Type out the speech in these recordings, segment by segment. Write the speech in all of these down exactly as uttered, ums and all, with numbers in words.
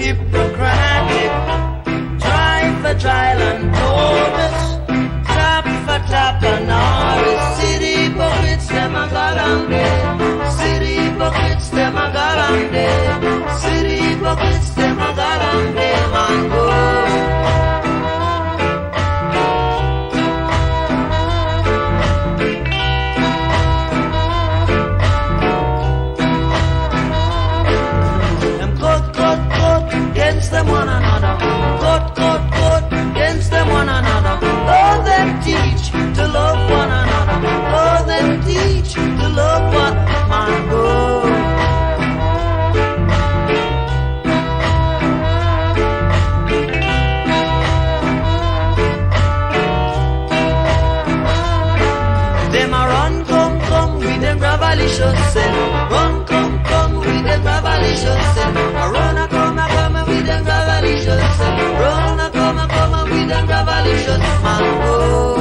hypocritic, try for trial and Taurus, tap for tap and Norris. City hypocrites, them a galante. City hypocrites, them a galante. City hypocrites, them a galante. Man go. Them one another, cut, cut, cut against them one another. Oh, them teach to love one another. Oh, them teach to love one man go. Them a run, come, come with them gravalicious self. Run, come, come with them gravalicious self. A run, a come, a come with them gravalicious self. Run, a come, a come with them gravalicious man go.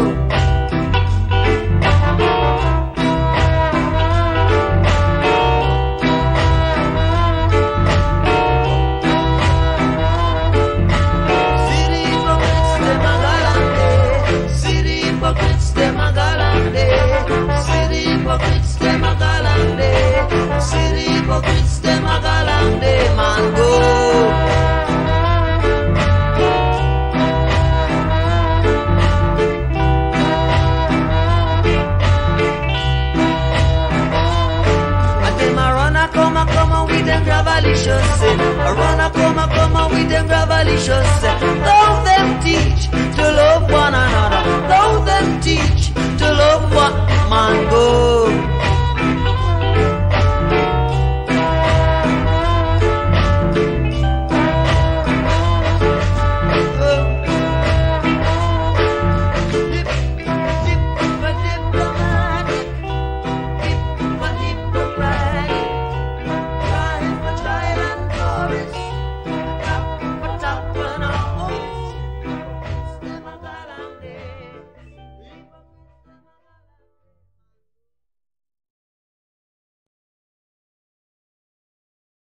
City hypocrites, them a galante. City hypocrites, them a galante. City hypocrites, them a galante. City hypocrites, them a galante. Man go. With them gravalicious sin, I run a come a come with them gravalicious sin. Though them teach to love one another, though them teach to love one man go.